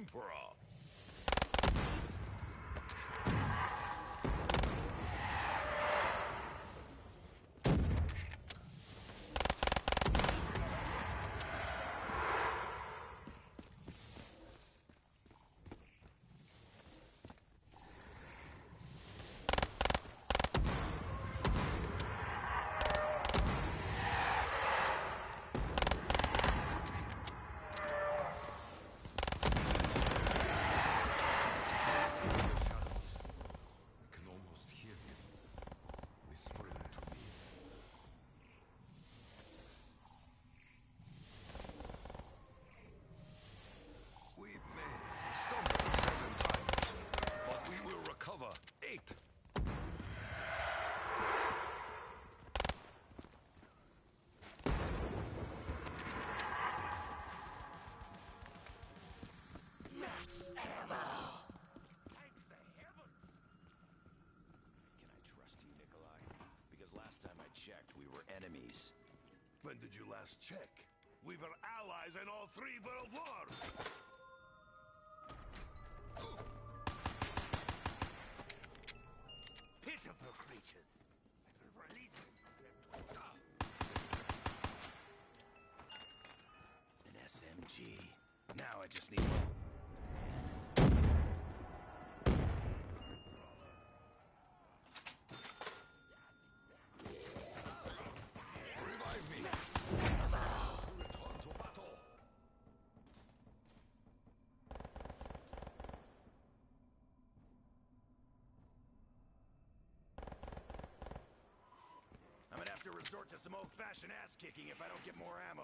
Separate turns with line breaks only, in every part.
Emperor. We may stumble 7 times, but we will recover 8.
Max ammo!
Thank the heavens! Can I trust you, Nikolai? Because last time I checked, we were enemies.
When did you last check? We were allies in all 3 world wars!
Pitiful creatures! I will release them from their torture. An SMG. Now I just need one.
Revive me!
Ammo!
Return to battle!
I'm gonna have to resort to some old-fashioned ass-kicking if I don't get more ammo.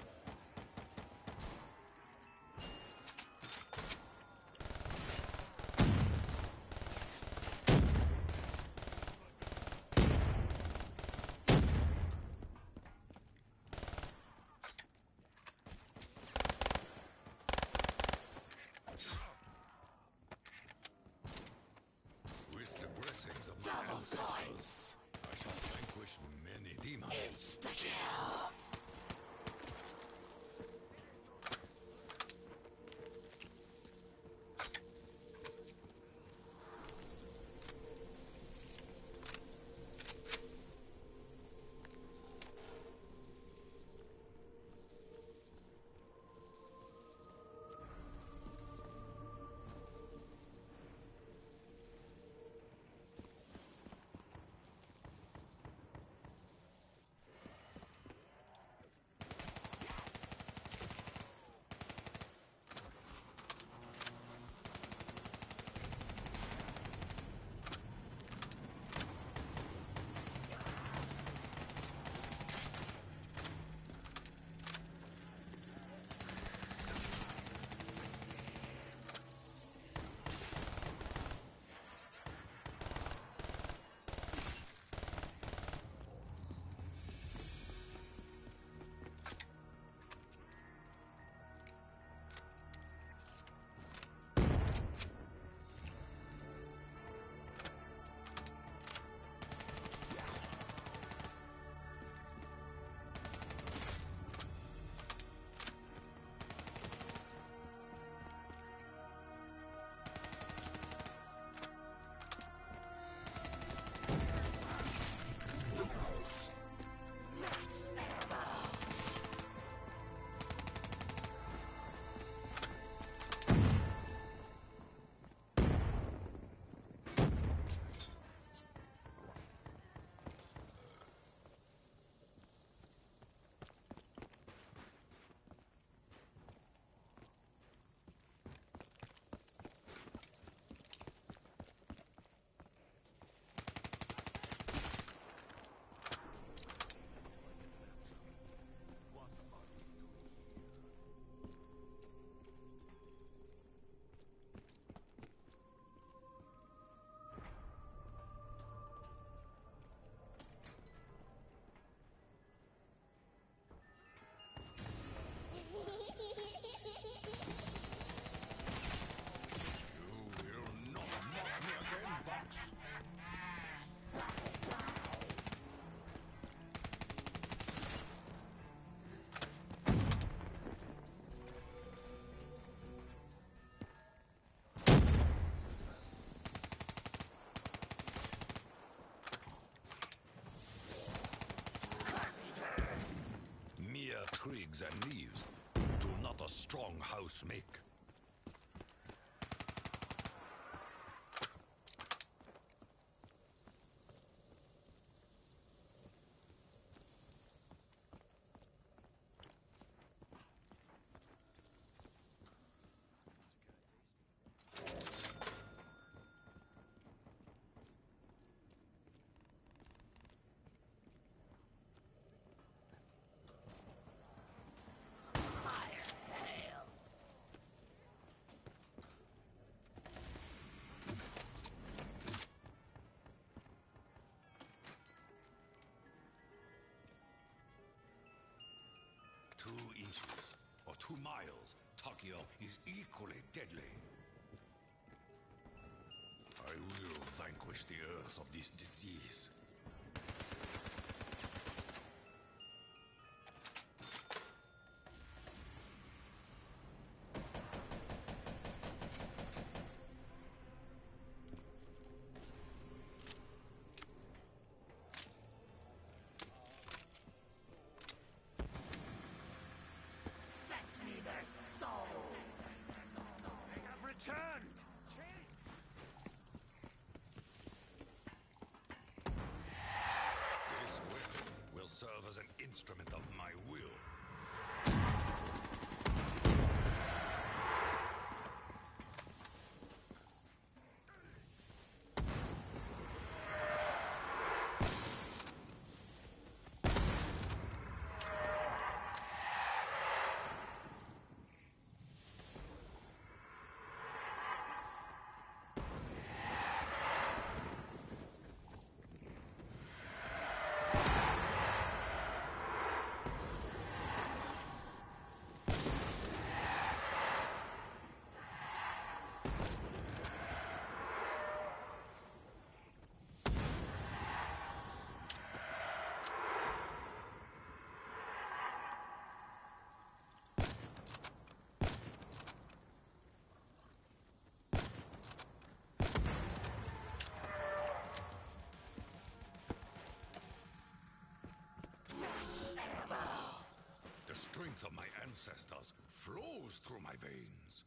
With the blessings of my
Double
ancestors,
points!
I shall vanquish many demons.
Insta-kill!
pigs and leaves do not a strong house make. Or 2 miles, Tokyo is equally deadly. I will vanquish the earth of this disease.
Fetch me their souls!
They have returned!
This weapon will serve as an instrument of my will. The strength of my ancestors flows through my veins.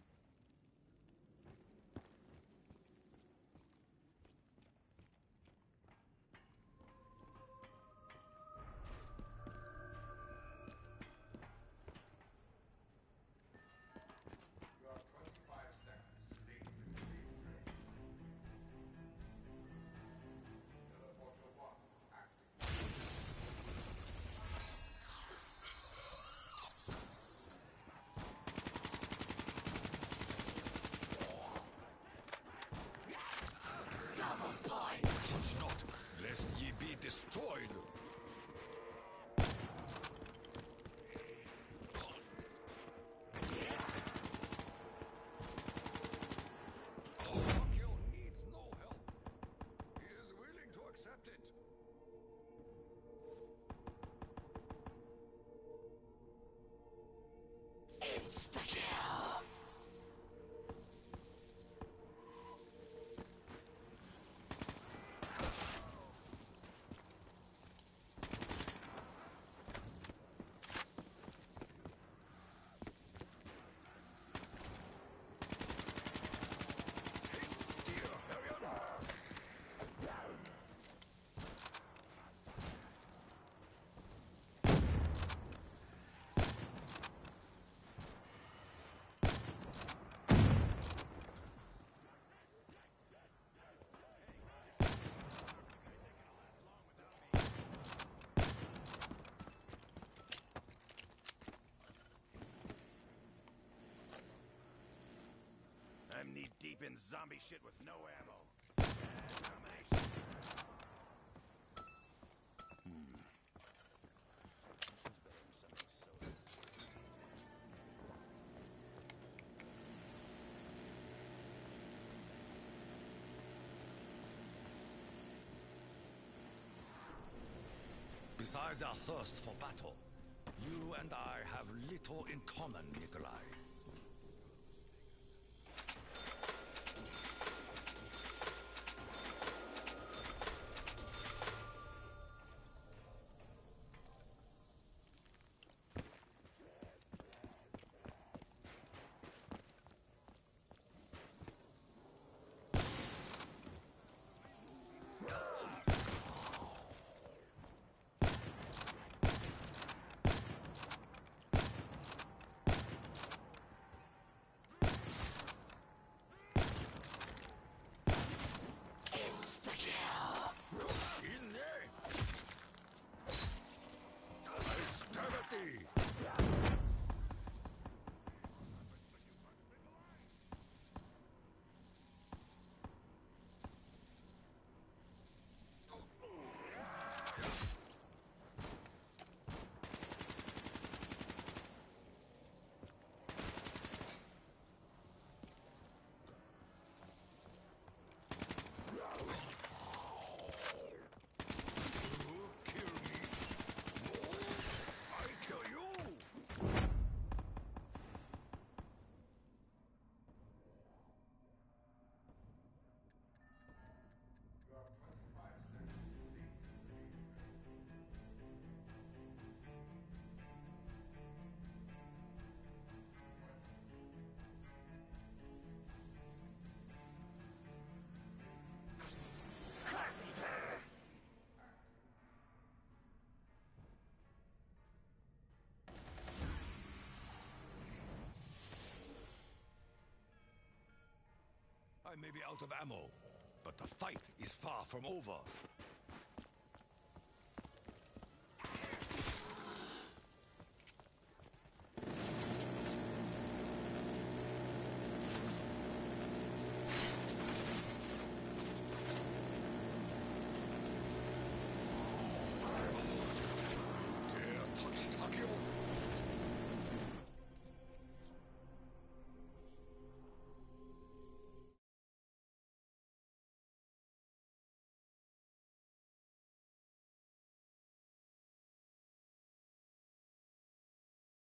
Touch not, lest ye be destroyed. Akio needs no help. He is willing to accept it.
Insta-kill!
I'm knee deep in zombie shit with no ammo. Domination.
Besides our thirst for battle, you and I have little in common, Nikolai. I may be out of ammo, but the fight is far from over.